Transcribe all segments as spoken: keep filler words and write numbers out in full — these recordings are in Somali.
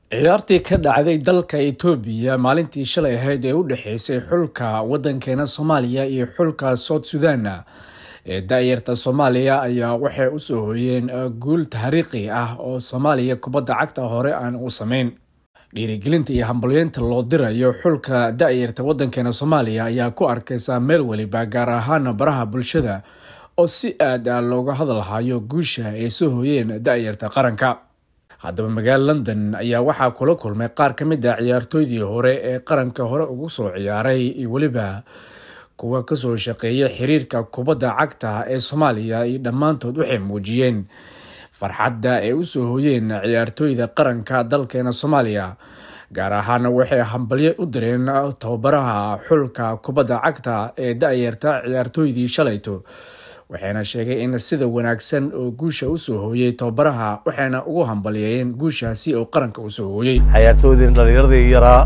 ciyaartii ka dhacday dalka Itoobiya maalintii shalay ahayd ee u dhaxeysay xulka wadankeena Soomaaliya iyo xulka South Sudan ee daayirta Soomaaliya ayaa waxay u soo hoyeen guul taariikhi ah oo Soomaaliya kubadda cagta hore aan u sameyn. dhiirigelinta iyo hambalyeynta loo dirayo xulka daayirta wadankeena Soomaaliya ayaa ku arkaysa meel waliba gaar ahaan baraha bulshada oo si aad ah looga hadalhayo guusha ay soo hoyeen daayirta qaranka. haddaba magaalada London ayaa waxaa kula kulmay qaar ka mid ah ciyaartooydii hore ee qaranka hore ugu soo ciyaaray iyo waliba kuwa ka soo shaqeeyay xiriirka kubadda cagta ee Soomaaliya iyo dhamaantood waxay muujiyeen farxadda ay u soo hoyeen ciyaartooyda qaranka dalkeena Soomaaliya. gaar ahaan waxay hambalyo u direen tababaraha xulka kubadda cagta ee daayirta ciyaartooydii shalayto, waxayna sheegay in sida wanaagsan oo guusha u soo hooyay tababaraha waxayna ugu hambalyeeyeen guushaasi oo qaranka u soo hooyay. ciyaartooydii dhalinyarada yaraa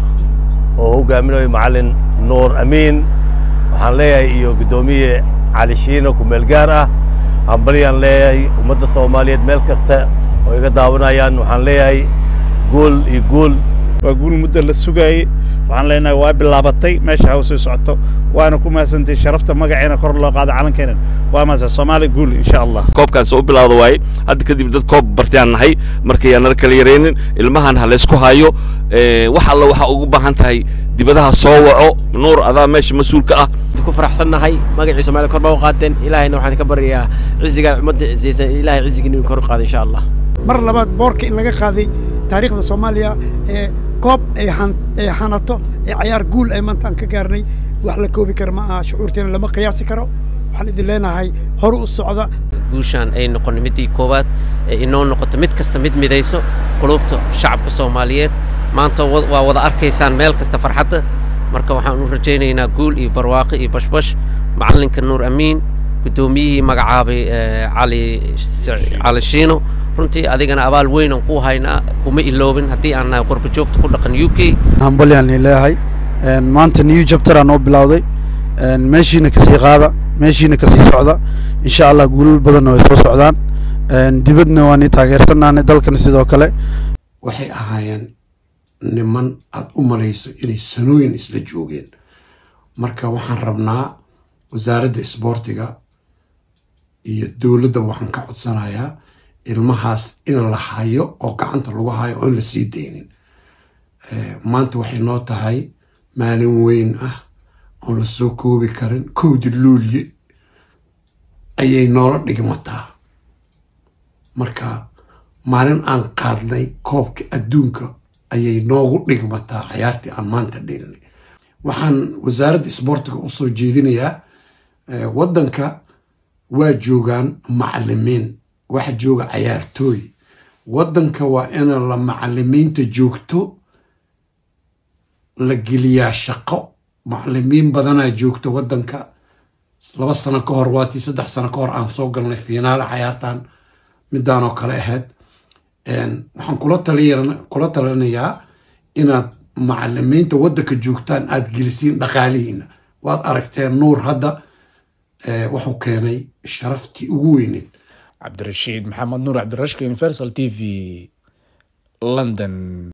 oo hogaaminaya macallin Nuur Amiin waxaan leeyahay iyo gudoomiye Cali Shiino ku meel gaar ah hambalyaan leeyahay ummadda Soomaaliyeed meel kasta oo iga daawanayaan waxaan leeyahay gool iyo gool waa guul muddo la sugayay waxaan leenahay waa bilaabatay meesha hawsay socoto waana ku maasantay sharafta magaceena kor loo qaado calankeena waa maasa Soomaali guul insha Allah. koobkan soo bilaawdo way hadda kadib dad koob bartiyaan nahay markay aan kala yareenin ilmahan hal isku hayo ee wax alla waxa ugu baahan tahay dibadaha soo waco Nuur adaa meesha mas'uulka ah ku faraxsanahay magaciisa Soomaali kor baa u qaadeen ilaahayna waxaan ka baryaa ciziga ummadda ciisa ilaahay cizigiina inuu kor qaado insha Allah. mar labaad boorka in laga qaaday taariikhda Soomaaliya ee koob ay hanato ee ciyaar guul ay maantaan ka gaarnay wax la koobi karo ma aha shucuurteena lama qiyaasi karo. waxaan idin leenahay hor u socda guushan ay noqon midii koobaad ee inoo noqoto mid kasta mid midayso qulubta shacabka Soomaaliyeed maanta waa wada arkaysaan meel kasta farxadda marka waxaan u rajaynaynaa guul iyo barwaaqo iyo bashbash macallinka Nuur Amiin gudoomiyihii magacaabay Cali Cali Shiino runtii adigana abaal weyn oo ku hayna kuma iloobin hadii aan qurba joogto ku dhaqan U K hambalyan leeyahay een maanta new chapter aan oo bilowday een meeshina ka sii qaada meeshina ka sii socda insha Allah guul badan oo soo socdaan een dibadna waan taageersanaanay dalkan sidoo kale waxay ahaayeen niman aad u malayso inay sanooyin isla joogeen. marka waxaan rabnaa wasaaradda isboortiga iyo dawladda waxaan ka codsanayaa ilmahaas in la hayo oo gacanta lagu hayo oo la sii deynin. maanta waxay noo tahay maalin weyn ah oo la soo koobi karin kowdi luulyo ayay noola dhigmataa. marka maalin aan qaadnay koobka adduunka ayay noogu dhigmataa ciyaartii aan maanta dheelnay. waxaan wasaaradda isboortiga u soo jeedinayaa waddanka waa joogaan macallimiin waxa jooga ciyaartooy waddanka waa in la macallimiinta joogto la geliyaa shaqo. macallimiin badanaa joogto waddanka laba sano ka hor waatii saddex sano ka hor aan soo galnay finaale ciyaartan midaan oo kale ahayd. waxaan kula taliyana kula talinayaa inaad macallimiinta waddanka joogtaan aad gelisiin dhaqaalihiina. waad aragteen Nuur hadda wuxuu keenay sharaftii ugu weyneed. Cabdirashiid Maxamed Nuur Cabdirashid Universal T V London.